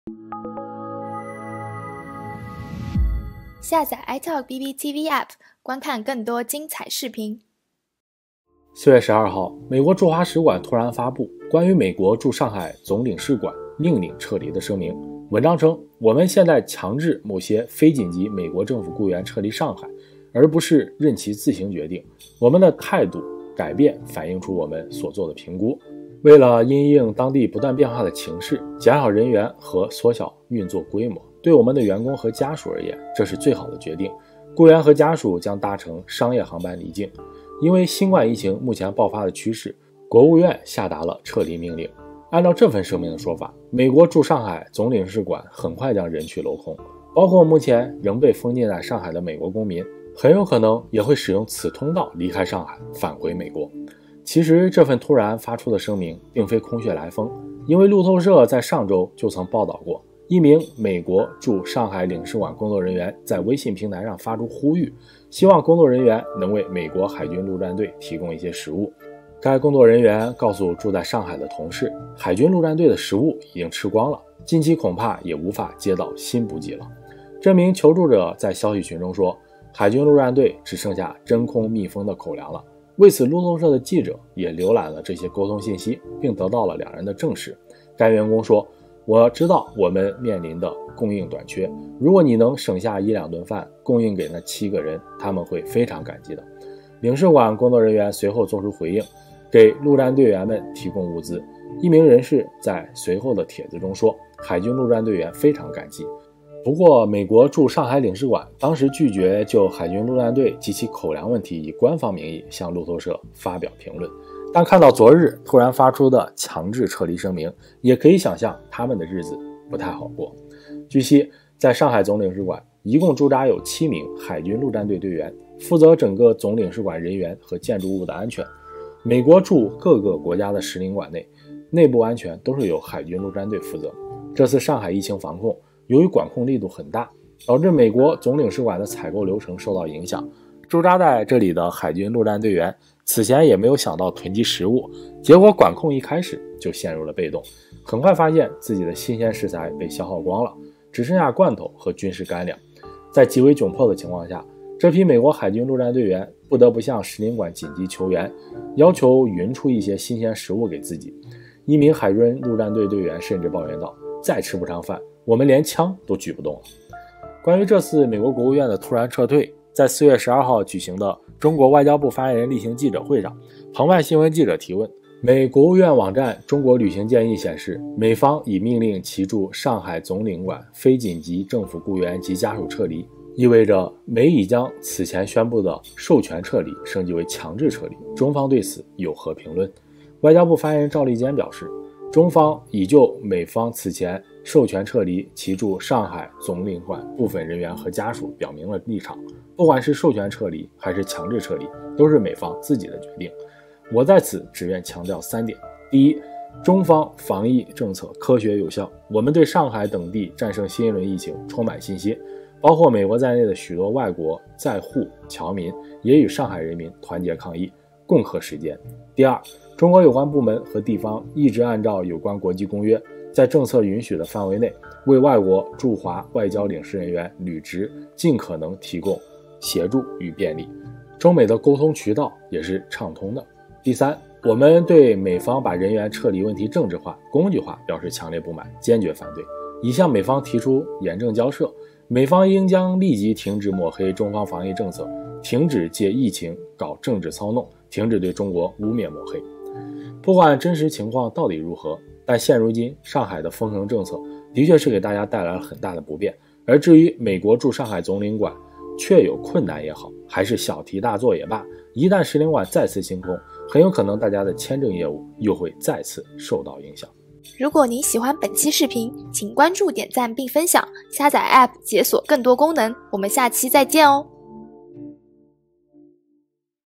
下载 iTalk BBTV App， 观看更多精彩视频。 4月12号，美国驻华使馆突然发布关于美国驻上海总领事馆命令撤离的声明。文章称，我们现在强制某些非紧急美国政府雇员撤离上海，而不是任其自行决定。我们的态度改变反映出我们所做的评估。为了因应当地不断变化的情势，减少人员和缩小运作规模，对我们的员工和家属而言，这是最好的决定。雇员和家属将搭乘商业航班离境。因为新冠疫情目前爆发的趋势，国务院下达了撤离命令。按照这份声明的说法，美国驻上海总领事馆很快将人去楼空，包括目前仍被封禁在上海的美国公民，很有可能也会使用此通道离开上海返回美国。其实这份突然发出的声明并非空穴来风，因为路透社在上周就曾报道过，一名美国驻上海领事馆工作人员在微信平台上发出呼吁，希望工作人员能为美国海军陆战队提供一些食物。该工作人员告诉住在上海的同事，海军陆战队的食物已经吃光了，近期恐怕也无法接到新补给了。这名求助者在消息群中说，海军陆战队只剩下真空密封的口粮了。为此，路透社的记者也浏览了这些沟通信息，并得到了两人的证实。该员工说，我知道我们面临的供应短缺，如果你能省下1-2顿饭供应给那7个人，他们会非常感激的。领事馆工作人员随后做出回应，给陆战队员们提供物资。一名人士在随后的帖子中说，海军陆战队员非常感激。不过，美国驻上海领事馆当时拒绝就海军陆战队及其口粮问题以官方名义向路透社发表评论。但看到昨日突然发出的强制撤离声明，也可以想象他们的日子不太好过。据悉，在上海总领事馆一共驻扎有7名海军陆战队队员，负责整个总领事馆人员和建筑物的安全。美国驻各个国家的使领馆内部安全都是由海军陆战队负责。这次上海疫情防控，由于管控力度很大，导致美国总领事馆的采购流程受到影响。驻扎在这里的海军陆战队员此前也没有想到囤积食物，结果管控一开始就陷入了被动，很快发现自己的新鲜食材被消耗光了，只剩下罐头和军事干粮。在极为窘迫的情况下，这批美国海军陆战队员不得不向使领馆紧急求援，要求运出一些新鲜食物给自己。一名海军陆战队队员甚至抱怨道，再吃不上饭，我们连枪都举不动了。关于这次美国国务院的突然撤退，在4月12号举行的中国外交部发言人例行记者会上，澎湃新闻记者提问，美国务院网站中国旅行建议显示，美方已命令其驻上海总领馆非紧急政府雇员及家属撤离，意味着美已将此前宣布的授权撤离升级为强制撤离，中方对此有何评论？外交部发言人赵立坚表示，中方已就美方此前授权撤离其驻上海总领馆部分人员和家属表明了立场，不管是授权撤离还是强制撤离，都是美方自己的决定。我在此只愿强调3点：第一，中方防疫政策科学有效，我们对上海等地战胜新一轮疫情充满信心，包括美国在内的许多外国在沪侨民也与上海人民团结抗疫，共克时艰。第二，中国有关部门和地方一直按照有关国际公约，在政策允许的范围内，为外国驻华外交领事人员履职尽可能提供协助与便利，中美的沟通渠道也是畅通的。第三，我们对美方把人员撤离问题政治化、工具化表示强烈不满，坚决反对，已向美方提出严正交涉，美方应将立即停止抹黑中方防疫政策，停止借疫情搞政治操弄，停止对中国污蔑抹黑。不管真实情况到底如何，但现如今上海的封城政策的确是给大家带来了很大的不便，而至于美国驻上海总领馆确有困难也好，还是小题大做也罢，一旦使领馆再次清空，很有可能大家的签证业务又会再次受到影响。 如果您喜欢本期视频，请关注、点赞并分享，下载 App 解锁更多功能。我们下期再见哦。